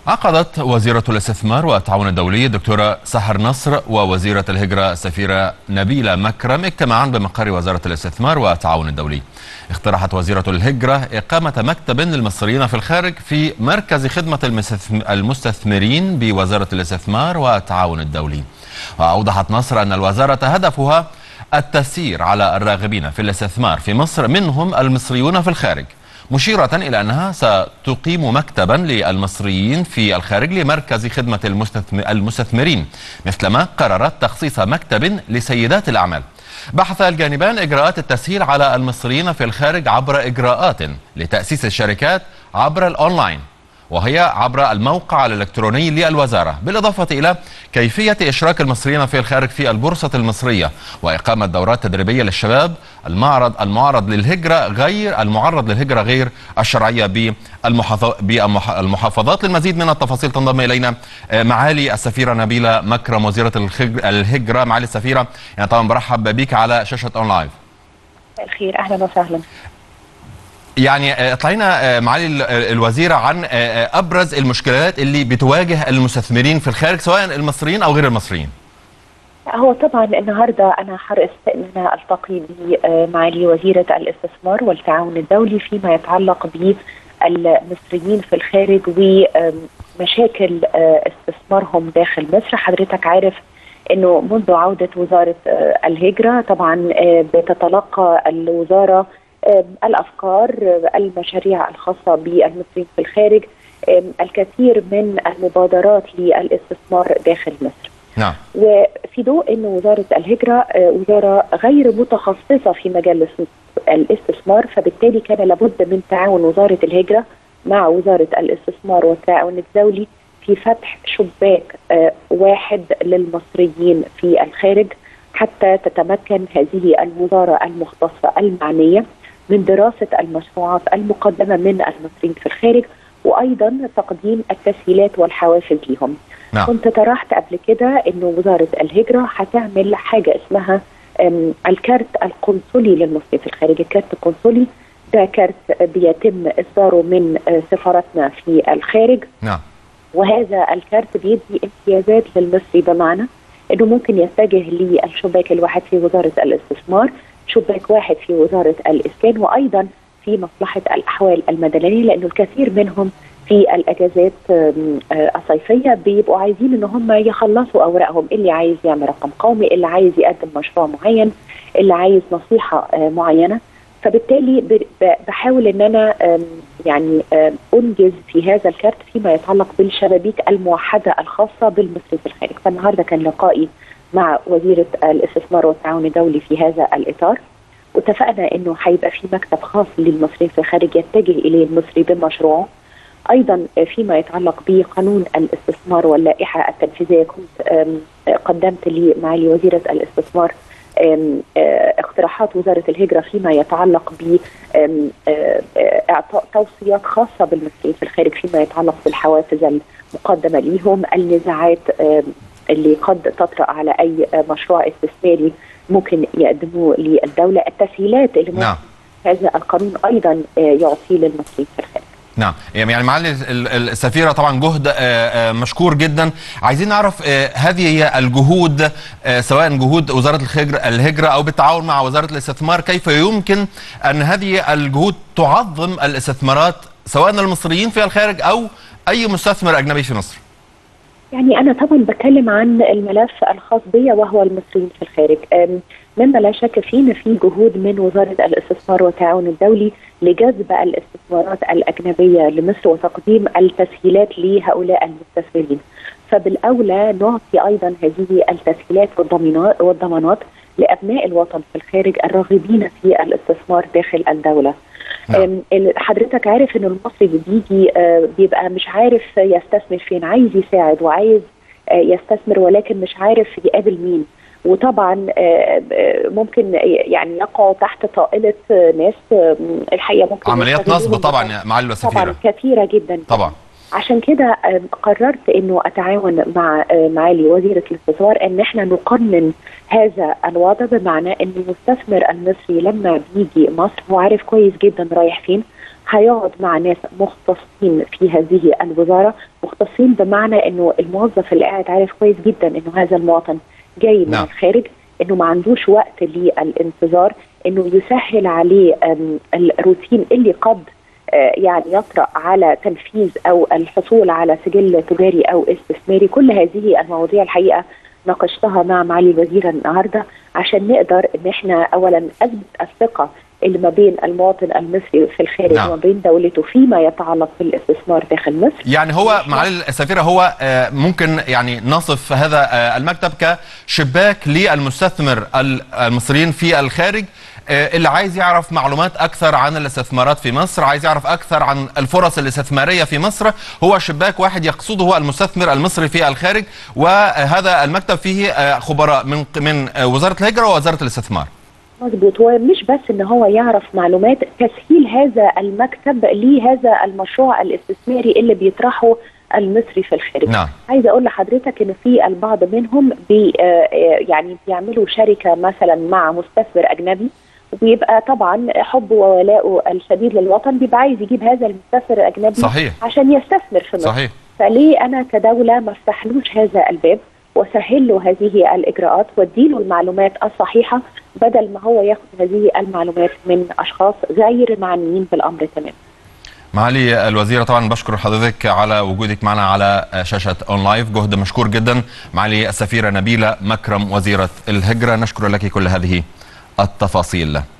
عقدت وزيرة الاستثمار والتعاون الدولي الدكتورة سحر نصر ووزيرة الهجرة السفيرة نبيلة مكرم اجتماعا بمقر وزارة الاستثمار والتعاون الدولي. اقترحت وزيرة الهجرة إقامة مكتب للمصريين في الخارج في مركز خدمة المستثمرين بوزارة الاستثمار والتعاون الدولي. وأوضحت نصر أن الوزارة هدفها التسيير على الراغبين في الاستثمار في مصر منهم المصريون في الخارج، مشيرة إلى أنها ستقيم مكتبا للمصريين في الخارج لمركز خدمة المستثمرين، مثلما قررت تخصيص مكتب لسيدات الأعمال. بحث الجانبان إجراءات التسهيل على المصريين في الخارج عبر إجراءات لتأسيس الشركات عبر الأونلاين، وهي عبر الموقع الإلكتروني للوزارة، بالإضافة إلى كيفية إشراك المصريين في الخارج في البورصة المصرية، وإقامة دورات تدريبية للشباب المعرض للهجرة غير الشرعية بالمحافظات. للمزيد من التفاصيل تنضم إلينا معالي السفيرة نبيلة مكرم وزيرة الهجرة. معالي السفيرة، يعني طبعا برحب بك على شاشة أون لايف. الخير، أهلا وسهلا. يعني اطلعينا معالي الوزيرة عن أبرز المشكلات اللي بتواجه المستثمرين في الخارج سواء المصريين أو غير المصريين. هو طبعا النهارده أنا حرصت أن أنا ألتقي بمعالي وزيرة الاستثمار والتعاون الدولي فيما يتعلق بالمصريين في الخارج ومشاكل استثمارهم داخل مصر. حضرتك عارف أنه منذ عودة وزارة الهجرة طبعا بتتلقى الوزارة الأفكار، المشاريع الخاصة بالمصريين في الخارج، الكثير من المبادرات للاستثمار داخل مصر. نعم. وفي ضوء أن وزارة الهجرة وزارة غير متخصصة في مجال الاستثمار، فبالتالي كان لابد من تعاون وزارة الهجرة مع وزارة الاستثمار والتعاون الدولي في فتح شباك واحد للمصريين في الخارج حتى تتمكن هذه الوزارة المختصة المعنية من دراسة المشروعات المقدمة من المصريين في الخارج، وأيضا تقديم التسهيلات والحوافز لهم. نعم. كنت طرحت قبل كده أنه وزارة الهجرة هتعمل حاجة اسمها الكارت القنصلي للمصريين في الخارج. الكارت القنصلي ده كارت بيتم إصداره من سفارتنا في الخارج. نعم. وهذا الكارت بيدي امتيازات للمصري، بمعنى أنه ممكن يتجه للشباك الواحد في وزارة الاستثمار، شباك واحد في وزارة الإسكان، وأيضا في مصلحة الأحوال المدنية، لأنه الكثير منهم في الأجازات الصيفية بيبقوا عايزين إن هم يخلصوا أوراقهم، اللي عايز يعمل رقم قومي، اللي عايز يقدم مشروع معين، اللي عايز نصيحة معينة. فبالتالي بحاول إن أنا يعني أنجز في هذا الكارت فيما يتعلق بالشبابيك الموحدة الخاصة بالمصري في الخارج. فالنهارده كان لقائي مع وزيرة الاستثمار والتعاون الدولي في هذا الإطار، واتفقنا إنه هيبقى في مكتب خاص للمصريين في الخارج يتجه إليه المصري بمشروعه. أيضا فيما يتعلق بقانون الاستثمار واللائحة التنفيذية كنت قدمت لمعالي وزيرة الاستثمار اقتراحات وزارة الهجرة فيما يتعلق بإعطاء توصيات خاصة بالمصريين في الخارج فيما يتعلق بالحوافز المقدمة لهم، النزاعات اللي قد تطرأ على أي مشروع استثماري ممكن يقدموه للدولة، التسهيلات اللي ممكن هذا القانون أيضا يعطيه للمصريين في الخارج. نعم. يعني معالي السفيرة طبعا جهد مشكور جدا. عايزين نعرف هذه هي الجهود، سواء جهود وزارة الهجرة أو بالتعاون مع وزارة الاستثمار، كيف يمكن أن هذه الجهود تعظم الاستثمارات سواء المصريين في الخارج أو أي مستثمر أجنبي في مصر؟ يعني أنا طبعا بتكلم عن الملف الخاص بي وهو المصريين في الخارج. مما لا شك فيه ان في جهود من وزارة الاستثمار والتعاون الدولي لجذب الاستثمارات الأجنبية لمصر وتقديم التسهيلات لهؤلاء المستثمرين. فبالأولى نعطي أيضا هذه التسهيلات والضمانات لأبناء الوطن في الخارج الراغبين في الاستثمار داخل الدولة. حضرتك عارف ان المصري بيجي بيبقى مش عارف يستثمر فين، عايز يساعد وعايز يستثمر ولكن مش عارف يقابل مين، وطبعا ممكن يعني يقعوا تحت طائلة ناس الحقيقة ممكن عمليات نصب طبعا يا معالي السفيرة، طبعا كثيرة جدا طبعا. عشان كده قررت انه اتعاون مع معالي وزيرة الاستثمار ان احنا نقنن هذا الوضع، بمعنى ان المستثمر المصري لما بيجي مصر هو عارف كويس جدا رايح فين، هيقعد مع ناس مختصين في هذه الوزارة، مختصين بمعنى انه الموظف اللي قاعد عارف كويس جدا انه هذا المواطن جاي من الخارج، انه ما عندوش وقت للانتظار، انه يسهل عليه الروتين اللي قد يعني يطرأ على تنفيذ او الحصول على سجل تجاري او استثماري. كل هذه المواضيع الحقيقه ناقشتها مع معالي الوزيره النهارده عشان نقدر ان احنا اولا اثبت الثقه اللي ما بين المواطن المصري في الخارج وما بين دولته فيما يتعلق بالاستثمار داخل مصر. يعني هو معالي السفيرة هو ممكن يعني نصف هذا المكتب كشباك للمستثمر المصريين في الخارج اللي عايز يعرف معلومات أكثر عن الاستثمارات في مصر، عايز يعرف أكثر عن الفرص الاستثمارية في مصر. هو شباك واحد يقصده هو المستثمر المصري في الخارج، وهذا المكتب فيه خبراء من وزارة الهجرة ووزارة الاستثمار. مظبوط، ومش بس ان هو يعرف معلومات، تسهيل هذا المكتب لهذا المشروع الاستثماري اللي بيطرحه المصري في الخارج. عايزه اقول لحضرتك ان في البعض منهم يعني بيعملوا شركه مثلا مع مستثمر اجنبي، وبيبقى طبعا حبه وولاؤه الشديد للوطن بيبقى عايز يجيب هذا المستثمر الاجنبي عشان يستثمر في مصر. فليه انا كدوله ما افتحلوش هذا الباب وسهل له هذه الاجراءات واديله المعلومات الصحيحه، بدل ما هو ياخذ هذه المعلومات من اشخاص غير معنيين بالامر تماما. معالي الوزيرة، طبعا بشكر حضرتك على وجودك معنا على شاشة اون لايف، جهد مشكور جدا. معالي السفيرة نبيلة مكرم وزيرة الهجرة، نشكر لك كل هذه التفاصيل.